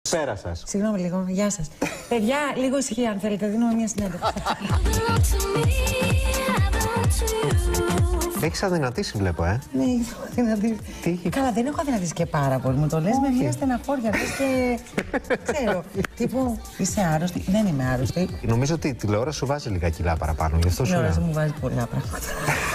Πέρα σας. Συγγνώμη λίγο, γεια σας. Παιδιά, λίγο ησυχία αν θέλετε, δίνουμε μια συνέντευξη. Έχεις αδυνατήσει, βλέπω, Ναι, έχω αδυνατήσει. Τι? Καλά, δεν έχω αδυνατήσει και πάρα πολύ. Μου το λες με μια στεναχώρια. Και ξέρω. Τύπου, είσαι άρρωστη. Δεν είμαι άρρωστη. Νομίζω ότι η τηλεόραση σου βάζει λίγα κιλά παραπάνω. Γι' αυτό Η σου τηλεόραση λέω. μου βάζει πολλά πράγματα.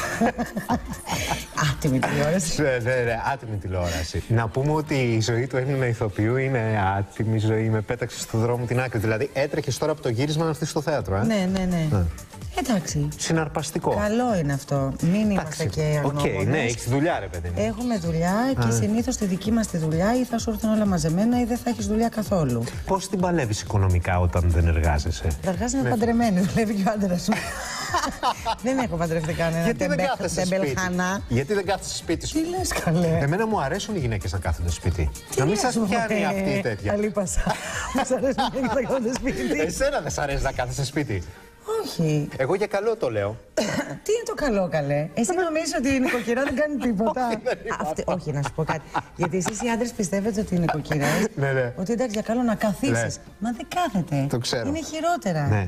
Άτιμη τηλεόραση. Ναι, άτιμη τηλεόραση. Να πούμε ότι η ζωή του Έλληνα ηθοποιού είναι άτιμη ζωή. Με πέταξε στον δρόμο την άκρη. Δηλαδή έτρεχε τώρα από το γύρισμα να έρθει στο θέατρο, Ναι. Εντάξει. Συναρπαστικό. Καλό είναι αυτό. Μην είμαστε και αγνώμονες. Οκ, ναι, έχεις δουλειά, ρε παιδί μου. Έχουμε δουλειά και συνήθως τη δική μας τη δουλειά ή θα σου έρθουν όλα μαζεμένα ή δεν θα έχεις δουλειά καθόλου. Πώς την παλεύεις οικονομικά όταν δεν εργάζεσαι? Καταρχάς είμαι παντρεμένη, δουλεύει και ο άντρας μου. Δεν έχω παντρευτεί κανένα τεμπελχανά. Γιατί δεν κάθεσαι σπίτι σου? Τι λες καλέ? Εμένα μου αρέσουν οι γυναίκες να κάθονται σπίτι. Να μην σας πιάνει αυτή η τέτοια. Αλίπασα. Μας αρέσει οι γυναίκες να κάθονται σπίτι. Εσένα δεν σ' αρέσει να κάθεσαι σπίτι? Όχι. Εγώ για καλό το λέω. Τι είναι το καλό, καλέ? Εσύ νομίζεις ότι η νοικοκυρά δεν κάνει τίποτα? Όχι, να σου πω κάτι. Γιατί εσείς οι άντρες πιστεύετε ότι οι νοικοκυρές. Ναι. Ότι εντάξει, για καλό να καθίσεις. Μα δεν κάθεται. Το ξέρω. Είναι χειρότερα. Ναι.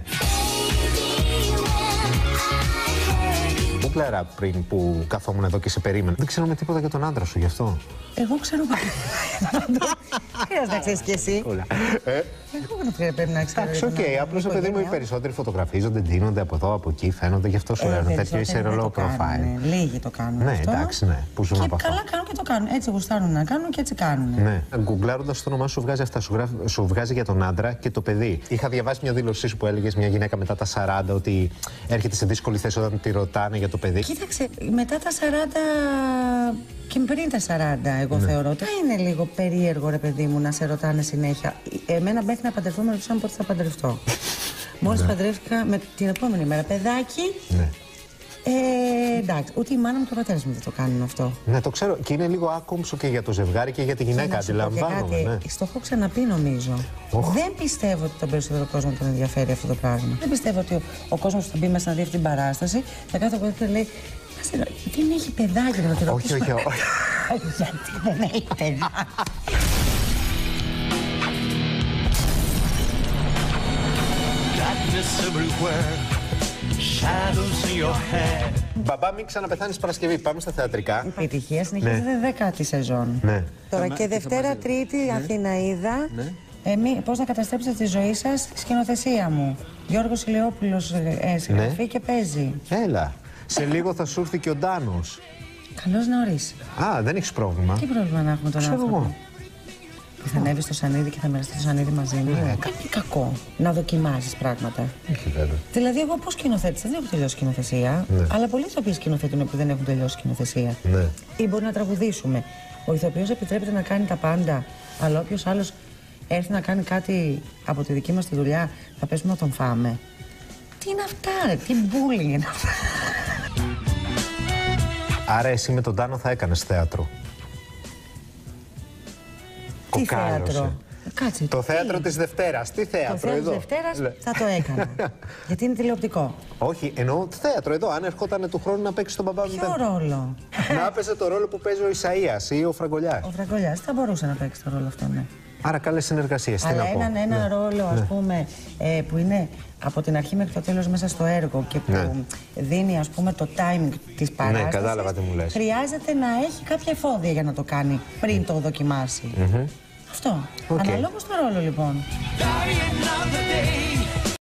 Μου πλέρα πριν που καθόμουν εδώ και σε περίμενα. Δεν ξέρουμε τίποτα για τον άντρα σου γι' αυτό. Εγώ ξέρω πάρα πολύ. Χρειάζεται να ξέρεις κι εσύ. Εγώ πρέπει να ξέρω. Εντάξει, οκ. Απλώς, παιδί μου, οι περισσότεροι φωτογραφίζονται, ντύνονται από εδώ, από εκεί, φαίνονται. Γι' αυτό σου λένε τέτοιο είσαι ρολό profile. Λίγοι το κάνουν. Ναι, εντάξει, ναι. Που ζουν από αυτό. Καλά κάνουν και το κάνουν. Έτσι γουστάρουν να κάνουν και έτσι κάνουν. Ναι. Γκουγκλάροντας το όνομά σου βγάζει αυτά. Σου βγάζει για τον άντρα και το παιδί. Είχα διαβάσει μια δήλωσή σου που έλεγες μια γυναίκα μετά τα 40 ότι έρχεται σε δύσκολη θέση όταν τη ρωτάνε για το παιδί. Κοίταξε, μετά τα 40 και πριν τα 40, εγώ θεωρώ ότι είναι λίγο περίεργο, ρε παιδί μου, να σε ρωτάνε συνέχεια. Εμένα μέχρι να παντρευτώ, με ρωτήσαν πότε θα παντρευτώ. Μόλις παντρεύτηκα με την επόμενη μέρα, παιδάκι. Ναι. Εντάξει, ούτε η μάνα μου και ο πατέρας μου δεν το κάνουν αυτό. Ναι, το ξέρω. Και είναι λίγο άκομψο και για το ζευγάρι και για τη γυναίκα. Αντιλαμβάνομαι. Ναι. Στο έχω ξαναπεί, νομίζω. Δεν πιστεύω ότι τον περισσότερο κόσμο τον ενδιαφέρει αυτό το πράγμα. Δεν πιστεύω ότι ο κόσμος που θα μπει μέσα να δει αυτή την παράσταση θα κάθε φορά και λέει. Δεν έχει παιδάκι να τη ρωτήσω. Όχι. Γιατί δεν έχει παιδάκι? Μπαμπά, μην ξαναπεθάνεις Παρασκευή. Πάμε στα θεατρικά. Η επιτυχία συνεχίζεται 10η σεζόν. Ναι. Τώρα και Δευτέρα, Τρίτη, Αθηναίδα. Πώς να καταστρέψετε τη ζωή σας, σκηνοθεσία μου. Γιώργος Ηλαιόπουλος συγγραφεί και παίζει. Έλα. Σε λίγο θα σου έρθει και ο Ντάνος. Καλώς νωρίς. Α, δεν έχεις πρόβλημα. Τι πρόβλημα να έχουμε τον Ξέρω άνθρωπο? εγώ. Θα ανέβει στο σανίδι και θα μοιραστεί το σανίδι μαζί μου. Είναι κακό να δοκιμάζεις πράγματα. Όχι, βέβαια. Δηλαδή, εγώ πώς σκηνοθέτησα, δεν έχω τελειώσει σκηνοθεσία. Αλλά πολλοί ηθοποιοί σκηνοθετούν που δεν έχουν τελειώσει σκηνοθεσία. Ναι. Ή μπορεί να τραγουδήσουμε. Ο ηθοποιός επιτρέπεται να κάνει τα πάντα. Αλλά όποιος άλλος έρθει να κάνει κάτι από τη δική μας τη δουλειά, θα πέσουμε να τον φάμε. Τι είναι αυτά, ρε, τι bullying είναι αυτά. Άρα εσύ με τον Τάνο θα έκανες θέατρο? Τι θέατρο? Κάτσε. Το θέατρο της Δευτέρας. Τι θέατρο? Το θέατρο εδώ? της Δευτέρας θα το έκανα. Γιατί είναι τηλεοπτικό. Όχι, εννοώ θέατρο εδώ. Αν ερχόταν του χρόνου να παίξει τον μπαμπά μου. Ποιο ρόλο? Να έπαιζε το ρόλο που παίζει ο Ισαΐας ή ο Φραγκολιάς. Ο Φραγκολιάς θα μπορούσε να παίξει το ρόλο αυτό, ναι. Άρα καλές συνεργασίες. Τι να πω. Αλλά ένα ρόλο, ας πούμε, που είναι από την αρχή μέχρι το τέλος μέσα στο έργο και που δίνει, ας πούμε, το timing της παράστασης. Ναι, κατάλαβα τι μου λες. Χρειάζεται να έχει κάποια εφόδια για να το κάνει πριν το δοκιμάσει. Αυτό. Αναλόγως το ρόλο, λοιπόν.